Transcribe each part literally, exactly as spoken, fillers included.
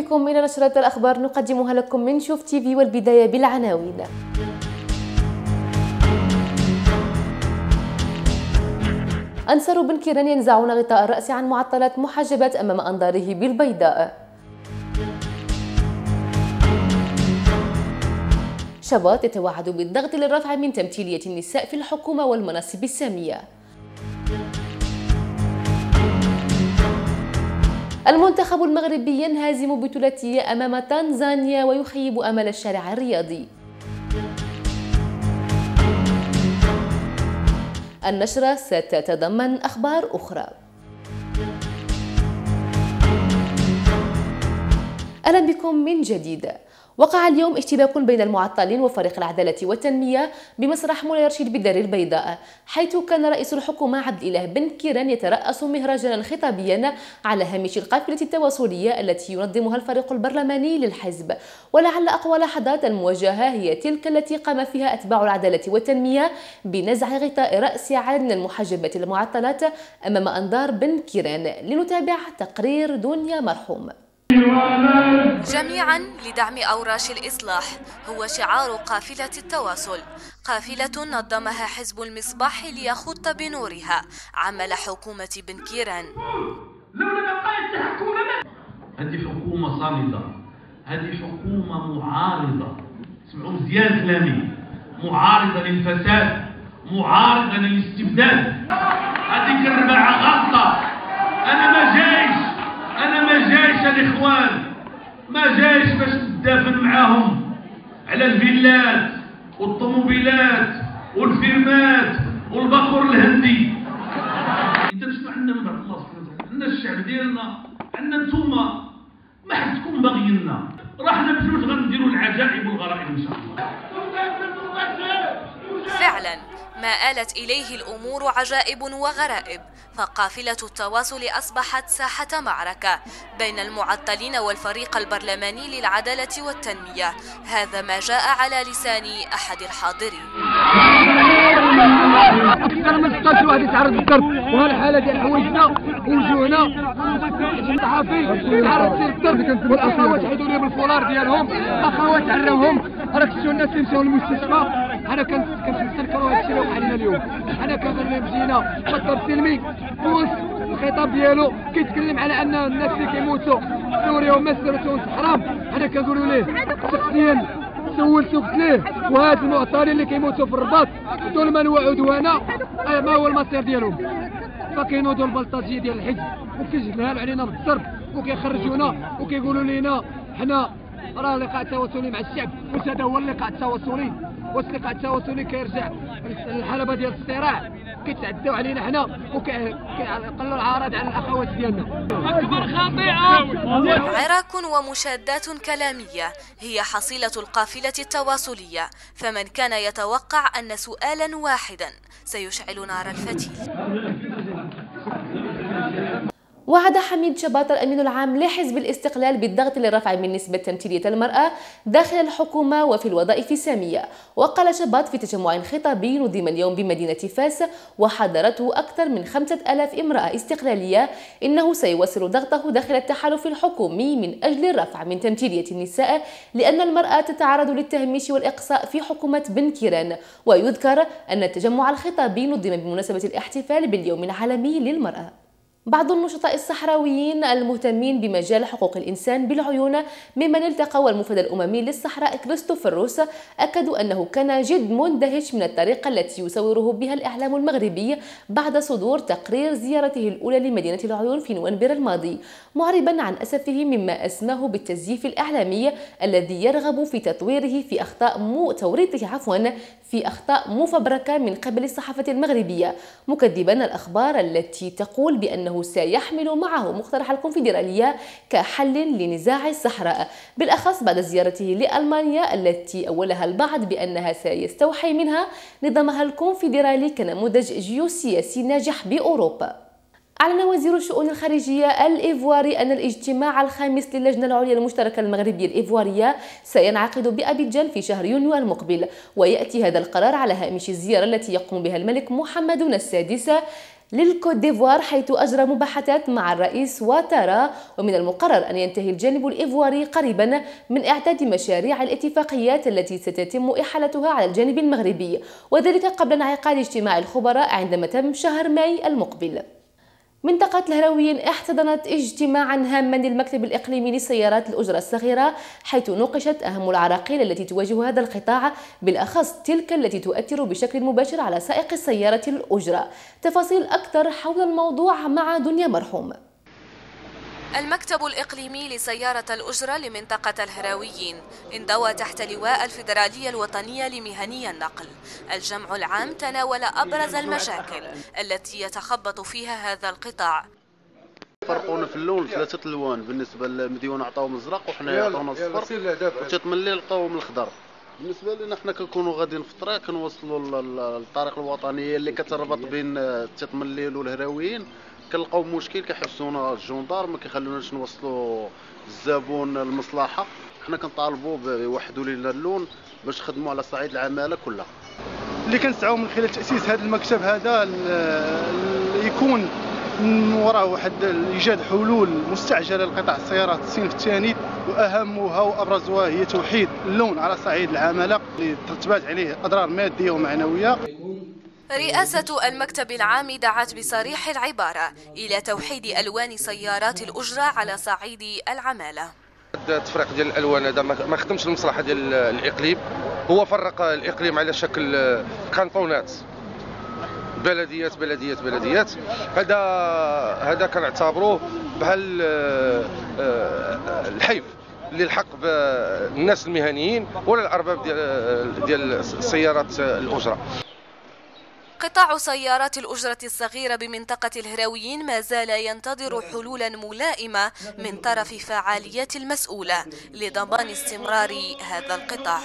بكم إلى نشرة الأخبار نقدمها لكم من شوف تيفي، والبداية بالعناوين. أنصار بن كيران ينزعون غطاء الرأس عن معطلات محجبات أمام أنظاره بالبيضاء. شباط يتوعد بالضغط للرفع من تمثيلية النساء في الحكومة والمناصب السامية. المنتخب المغربي ينهزم بثلاثية أمام تنزانيا ويخيب أمل الشارع الرياضي. النشرة ستتضمن أخبار أخرى. أهلا بكم من جديد. وقع اليوم اشتباك بين المعطلين وفريق العدالة والتنمية بمسرح مولاي رشيد بالدار البيضاء، حيث كان رئيس الحكومة عبد الإله بن كيران يترأس مهرجانا خطابيا على هامش القافلة التواصلية التي ينظمها الفريق البرلماني للحزب. ولعل أقوى لحظات المواجهة هي تلك التي قام فيها أتباع العدالة والتنمية بنزع غطاء رأس عدد من المحجبات المعطلات أمام أنظار بن كيران. لنتابع تقرير دنيا مرحوم. جميعا لدعم أوراش الإصلاح هو شعار قافلة التواصل، قافلة نظمها حزب المصباح ليخط بنورها عمل حكومة بن كيران. هذه حكومة صامدة، هذه حكومة معارضة، اسمعوا مزيان كلامي، معارضة للفساد، معارضة للاستبداد. هذيك الرباعة غلطة. أنا ما جايش أنا ما جايش الإخوان، ما جايش باش ندافن معاهم على الفيلات والطوموبيلات والفيرمات والباكور الهندي. إذا شنو عندنا من بعد الله سبحانه وتعالى؟ عندنا الشعب ديالنا، عندنا نتوما، ما حدكم باغينا، راحنا بجوج غنديروا العجائب والغرائب إن شاء الله. فعلا ما آلت إليه الأمور عجائب وغرائب، فقافلة التواصل أصبحت ساحة معركة بين المعطلين والفريق البرلماني للعدالة والتنمية. هذا ما جاء على لسان أحد الحاضرين. أكثر من ستة عشر واحد يتعرض للضرب، وهالحالة ديال حوايجنا ووجوهنا الصحافي تعرض للضرب، والأخوات حيدوا لي بالفولار ديالهم، أخوات عراوهم. راك شفتوا الناس اللي مشاو للمستشفى، حنا كنستنكروا هادشي اللي وقع علينا اليوم. حنا كنمشينا مطلب سلمي فوز الخطاب ديالو كيتكلم على ان الناس اللي كيموتوا في سوريا ومصر وتونس حرام. حنا كنقولوا ليه شخصيا سولت وقلت ليه، وهاد المعطلين اللي كيموتوا في الرباط ظلما وعدوانا ما هو المصير ديالهم؟ فكينوضوا البلطجيه ديال الحزب وكيجهلوا علينا بالضرب وكيخرجونا وكيقولوا لينا حنا راه اللقاء التواصلي مع الشعب. واش هذا هو اللقاء التواصلي؟ واش اللقاء التواصلي كيرجع للحلبه ديال الصراع؟ كيتعداو علينا حنا وكيقلوا العراض على الاخوات ديالنا. اكبر خطيئه. عراك ومشادات كلاميه هي حصيله القافله التواصليه، فمن كان يتوقع ان سؤالا واحدا سيشعل نار الفتيل. وعد حميد شباط الأمين العام لحزب الاستقلال بالضغط للرفع من نسبة تمثيلية المرأة داخل الحكومة وفي الوظائف السامية. وقال شباط في تجمع خطابي نظم اليوم بمدينة فاس وحضرته أكثر من خمسة آلاف امرأة استقلالية إنه سيواصل ضغطه داخل التحالف الحكومي من أجل الرفع من تمثيلية النساء، لأن المرأة تتعرض للتهميش والإقصاء في حكومة بن كيران. ويذكر أن التجمع الخطابي نظم بمناسبة الاحتفال باليوم العالمي للمرأة. بعض النشطاء الصحراويين المهتمين بمجال حقوق الإنسان بالعيون ممن التقوا المفد الأممي للصحراء كريستوفر روس أكدوا أنه كان جد مندهش من الطريقة التي يصوره بها الإعلام المغربي بعد صدور تقرير زيارته الأولى لمدينة العيون في نوفمبر الماضي، معربا عن أسفه مما أسماه بالتزييف الإعلامي الذي يرغب في تطويره في أخطاء مو توريطه عفوا في أخطاء مفبركة من قبل الصحافة المغربية، مكذبا الأخبار التي تقول بأنه سيحمل معه مقترح الكونفدرالية كحل لنزاع الصحراء، بالأخص بعد زيارته لألمانيا التي أولها البعض بأنها سيستوحي منها نظامها الكونفدرالي كنموذج جيوسياسي ناجح بأوروبا. أعلن وزير الشؤون الخارجية الإيفواري أن الاجتماع الخامس للجنة العليا المشتركة المغربية الإيفوارية سينعقد بأبيجان في شهر يونيو المقبل، ويأتي هذا القرار على هامش الزيارة التي يقوم بها الملك محمد السادس للكوت ديفوار، حيث أجرى مباحثات مع الرئيس واتارا. ومن المقرر أن ينتهي الجانب الإيفواري قريبا من إعداد مشاريع الاتفاقيات التي ستتم إحالتها على الجانب المغربي، وذلك قبل انعقاد اجتماع الخبراء عندما تم شهر ماي المقبل. منطقة الهرويين احتضنت اجتماعا هاما للمكتب الإقليمي للسيارات الأجرة الصغيرة، حيث نوقشت أهم العراقيل التي تواجه هذا القطاع، بالأخص تلك التي تؤثر بشكل مباشر على سائق السيارة الأجرة. تفاصيل أكثر حول الموضوع مع دنيا مرحوم. المكتب الإقليمي لسيارة الأجرة لمنطقة الهراويين انضوى تحت لواء الفيدرالية الوطنية لمهني النقل. الجمع العام تناول أبرز المشاكل التي يتخبط فيها هذا القطاع. فرقونا في اللون ثلاثة الوان، بالنسبة للمديون عطاوهم الزرق وحنا عطاونا الصفر، وتتملي لقاوهم الخضر. بالنسبة لنا حنا كنكونوا غاديين في الطريق كنوصلوا للطريق الوطنية اللي كتربط بين تتمليل والهراويين، كنلقاو مشكل كيحبسونا الجندار ما كيخلوناش نوصلوا الزبون المصلحه. حنا كنطالبوا بيوحدوا لنا اللون باش نخدموا على صعيد العماله كلها. اللي كنسعوا من خلال تاسيس هذا المكتب هذا يكون من وراه واحد ايجاد حلول مستعجله لقطاع السيارات الصنف الثاني، واهمها وابرزها هي توحيد اللون على صعيد العماله اللي ترتبط عليه اضرار ماديه ومعنويه. رئاسة المكتب العام دعت بصريح العبارة إلى توحيد ألوان سيارات الأجرة على صعيد العمالة. التفريق ديال الألوان هذا ما خدمش المصلحة ديال الإقليم، هو فرق الإقليم على شكل كانطونات، بلديات بلديات بلديات. هذا هذا كنعتبروه بحال الحيف اللي الحق بالناس المهنيين ولا الأرباب ديال ديال السيارات الأجرة. قطاع سيارات الأجرة الصغيرة بمنطقة الهراويين ما زال ينتظر حلولا ملائمة من طرف فعاليات المسؤولة لضمان استمرار هذا القطاع.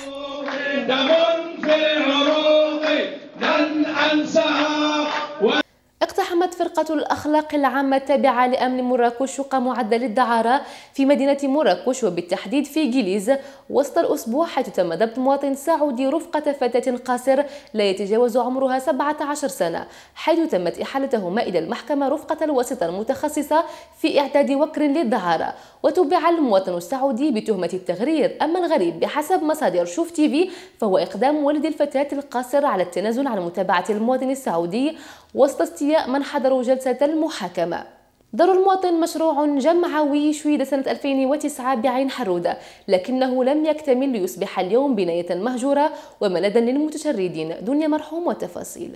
اقتحمت فرقة الأخلاق العامة التابعة لأمن مراكش شقة معدة للدعارة في مدينة مراكش وبالتحديد في جيليز وسط الأسبوع، حيث تم ضبط مواطن سعودي رفقة فتاة قاصر لا يتجاوز عمرها سبعة عشر سنة، حيث تمت إحالتهما إلى المحكمة رفقة الواسطة المتخصصة في إعداد وكر للدعارة. وتبع المواطن السعودي بتهمة التغرير. أما الغريب بحسب مصادر شوف تيفي فهو إقدام والد الفتاة القاصر على التنازل عن متابعة المواطن السعودي وسط استياء من حضروا جلسة المحاكمة. دار المواطن مشروع جمعوي شيد سنة ألفين وتسعة بعين حرودة، لكنه لم يكتمل ليصبح اليوم بناية مهجورة وملذا للمتشردين. دنيا مرحوم وتفاصيل.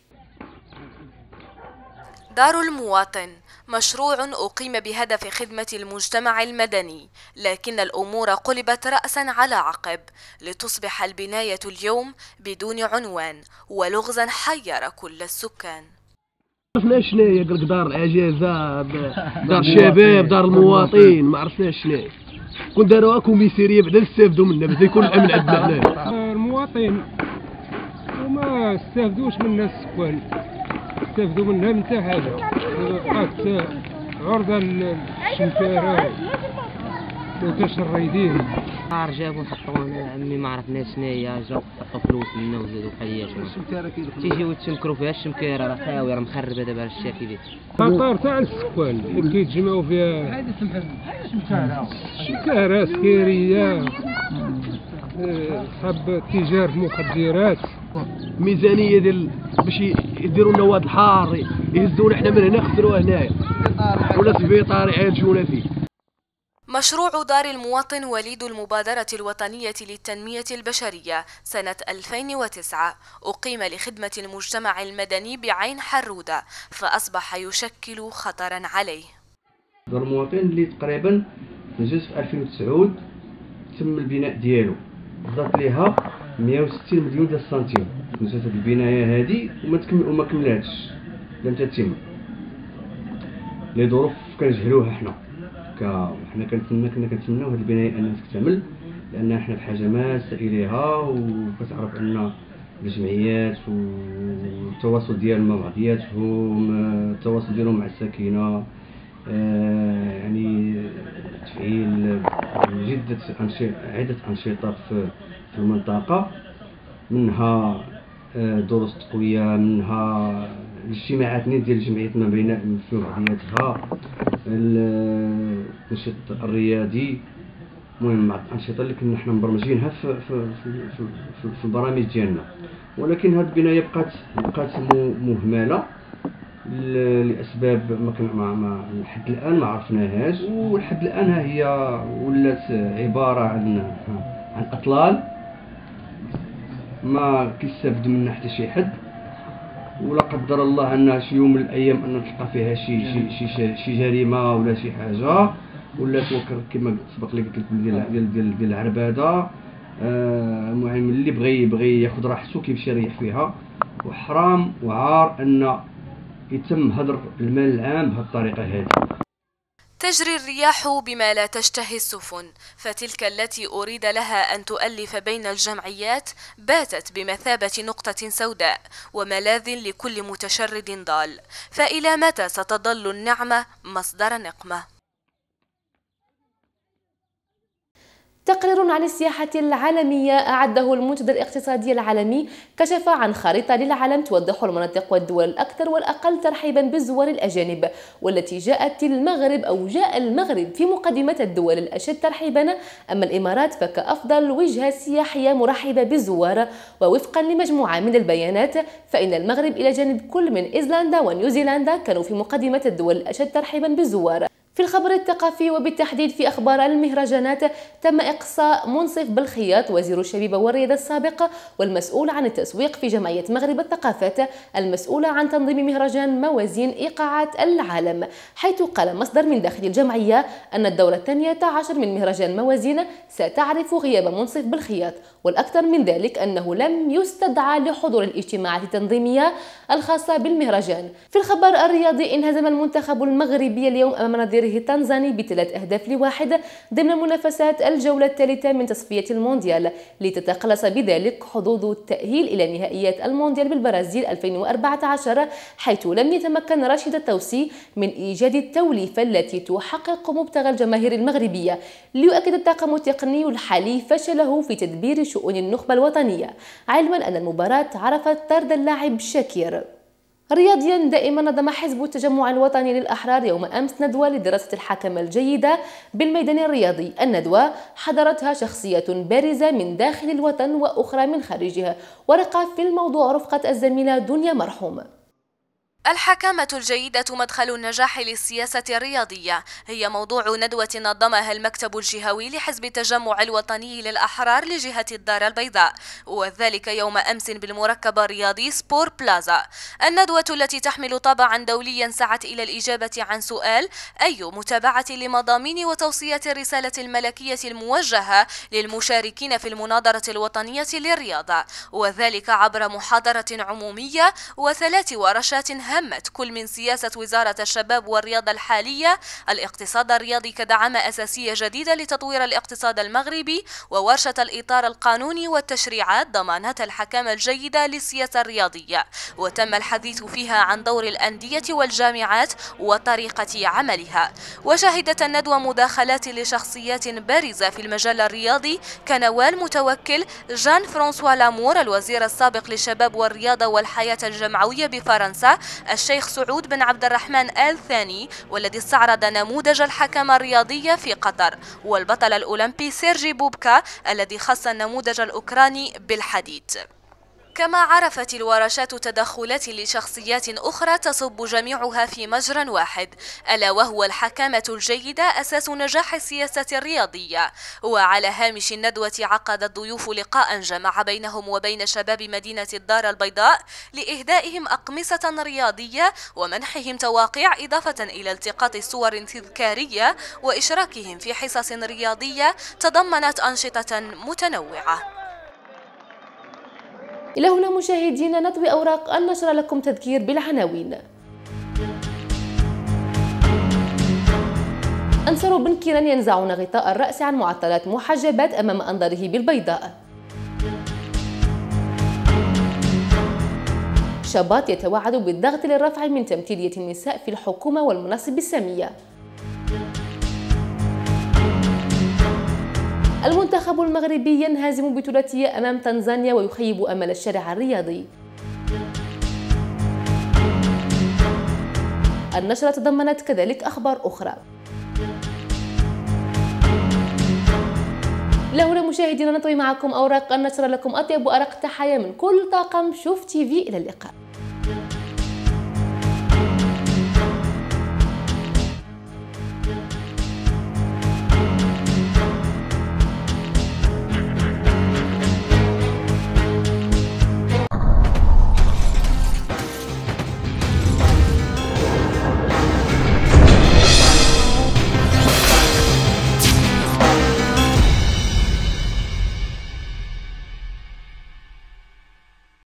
دار المواطن مشروع أقيم بهدف خدمة المجتمع المدني، لكن الأمور قلبت رأسا على عقب لتصبح البناية اليوم بدون عنوان ولغزا حير كل السكان. عرفنا شنو هي قالك دار العجازة، دار الشباب، دار المواطن، ما عرفناش شنو كون داروها كوميسيريه بعدا نستافدوا منها باش يكون الامن عندنا هنايا. المواطن وما استافدوش منها السكان، استافدوا منها من حتى حاجه، بقات عرضه للشمتاره متشردين. نهار جابوا حطوا عمي ما عرفناش شناهي، جاو حطوا فلوس لنا وزادوا حياتنا. تيجيو يتشمكروا فيها الشمكيره راه خاويه راه مخربه دابا الشاكي ديال خطر تاع السكان اللي كيتجمعوا فيها شمكاره سكيريه، حب تجار مخدرات. ميزانيه ديال باش يديروا لنا واد الحار يهزونا حنا من هنا خسروها هنايا، ولا سبيطار يعالجونا فيه. مشروع دار المواطن وليد المبادرة الوطنية للتنمية البشرية سنة ألفين وتسعة، أقيم لخدمة المجتمع المدني بعين حرودة، فأصبح يشكل خطرا عليه. دار المواطن اللي تقريبا نجز في ألفين وتسعة تم البناء ديالو، ضاف ليها مئة وستين مليون ديال السنتيم. نجات هذه البنايه هذه وما تكمل وما كملاتش، لم تتم لظروف كنجهلوها حنا. حنا كنتمنى كنا كنتمناو هذه البنايه انها تكتمل، لان حنا بحاجه ماسه اليها، وكتعرف ان الجمعيات والتواصل ديالهم مع بعضياتهم، التواصل ديالهم مع الساكنه، آه يعني تفعيل جدة عدة أنشطة في المنطقة، منها دروس تقوية، منها الاجتماعات ديال الجمعيات ما بين في بعضياتها، النشاط الرياضي، المهم مع الانشطه اللي كنا حنا مبرمجينها في في في, في, في, في البرامج ديالنا. ولكن هذه البنايه بقات بقات مهمله لاسباب ما كان ما لحد الان ما عرفناهاش، ولحد الان ها هي ولات عباره عن عن اطلال ما كيستافد منها حتى شي حد، ولا قدر الله ان شي يوم من الايام ان تلقى فيها شي شي شي, شي جريمه ولا شي حاجه، ولا توكر كما سبق لي قلت لكم ديال ديال ديال, ديال العرباده. المهم اللي بغى بغى ياخذ راحته كيمشي يريح فيها، وحرام وعار ان يتم هدر المال العام بهذه الطريقه هذه. تجري الرياح بما لا تشتهي السفن، فتلك التي أريد لها أن تؤلف بين الجمعيات باتت بمثابة نقطة سوداء وملاذ لكل متشرد ضال، فإلى متى ستظل النعمة مصدر نقمة؟ تقرير عن السياحة العالمية أعده المنتدى الاقتصادي العالمي كشف عن خريطة للعالم توضح المناطق والدول الأكثر والأقل ترحيبا بالزوار الأجانب، والتي جاءت المغرب أو جاء المغرب في مقدمة الدول الأشد ترحيبا، أما الإمارات فكأفضل وجهة سياحية مرحبة بالزوار. ووفقا لمجموعة من البيانات فإن المغرب إلى جانب كل من إيسلندا ونيوزيلندا كانوا في مقدمة الدول الأشد ترحيبا بالزوار. في الخبر الثقافي وبالتحديد في أخبار المهرجانات، تم إقصاء منصف بالخياط وزير الشباب والرياضة السابق والمسؤول عن التسويق في جمعية مغرب الثقافات المسؤولة عن تنظيم مهرجان موازين إيقاعات العالم، حيث قال مصدر من داخل الجمعية أن الدورة الثانية عشر من مهرجان موازين ستعرف غياب منصف بالخياط، والأكثر من ذلك أنه لم يستدعى لحضور الاجتماعات التنظيمية الخاصة بالمهرجان. في الخبر الرياضي، انهزم المنتخب المغربي اليوم أمام نظيره التنزاني بثلاث أهداف لواحد ضمن منافسات الجولة الثالثة من تصفية المونديال، لتتقلص بذلك حظوظ التأهيل إلى نهائيات المونديال بالبرازيل ألفين وأربعة عشر، حيث لم يتمكن راشد التوسي من إيجاد التوليفة التي تحقق مبتغى الجماهير المغربية. ليؤكد الطاقم التقني الحالي فشله في تدبير شؤون النخبة الوطنية، علما أن المباراة عرفت طرد اللاعب شاكير. رياضيا دائما، نظم حزب التجمع الوطني للأحرار يوم أمس ندوة لدراسة الحكمة الجيدة بالميدان الرياضي. الندوة حضرتها شخصيات بارزة من داخل الوطن وأخرى من خارجها، ورقة في الموضوع رفقة الزميلة دنيا مرحوم. الحكامة الجيدة مدخل النجاح للسياسة الرياضية هي موضوع ندوة نظمها المكتب الجهوي لحزب التجمع الوطني للأحرار لجهة الدار البيضاء، وذلك يوم أمس بالمركب الرياضي سبور بلازا. الندوة التي تحمل طابعا دوليا سعت إلى الإجابة عن سؤال: أي متابعة لمضامين وتوصية الرسالة الملكية الموجهة للمشاركين في المناظرة الوطنية للرياضة، وذلك عبر محاضرة عمومية وثلاث ورشات همت كل من سياسة وزارة الشباب والرياضة الحالية، الاقتصاد الرياضي كدعامة أساسية جديدة لتطوير الاقتصاد المغربي، وورشة الإطار القانوني والتشريعات ضمانة الحكامة الجيدة للسياسة الرياضية. وتم الحديث فيها عن دور الأندية والجامعات وطريقة عملها. وشهدت الندوة مداخلات لشخصيات بارزة في المجال الرياضي كنوال متوكل، جان فرانسوا لامور الوزير السابق للشباب والرياضة والحياة الجمعوية بفرنسا، الشيخ سعود بن عبد الرحمن آل ثاني والذي استعرض نموذج الحكمة الرياضية في قطر، والبطل الأولمبي سيرجي بوبكا الذي خص النموذج الأوكراني بالحديد. كما عرفت الورشات تدخلات لشخصيات أخرى تصب جميعها في مجرى واحد، ألا وهو الحكامة الجيدة أساس نجاح السياسة الرياضية. وعلى هامش الندوة عقد الضيوف لقاء جمع بينهم وبين شباب مدينة الدار البيضاء لإهدائهم أقمصة رياضية ومنحهم تواقيع، إضافة إلى التقاط صور تذكارية وإشراكهم في حصص رياضية تضمنت أنشطة متنوعة. إلى هنا مشاهدينا نطوي أوراق النشر لكم تذكير بالعناوين. أنصار بن كيران ينزعون غطاء الرأس عن معطلات محجبات أمام أنظاره بالبيضاء. شابات يتوعد بالضغط للرفع من تمثيلية النساء في الحكومة والمناصب السامية. المنتخب المغربي ينهزم بثلاثية أمام تنزانيا ويخيب أمل الشارع الرياضي. النشرة تضمنت كذلك أخبار أخرى. لهنا مشاهدينا نطوي معكم أوراق النشرة، لكم أطيب وأرق تحايا من كل طاقم شوف تي في. إلى اللقاء.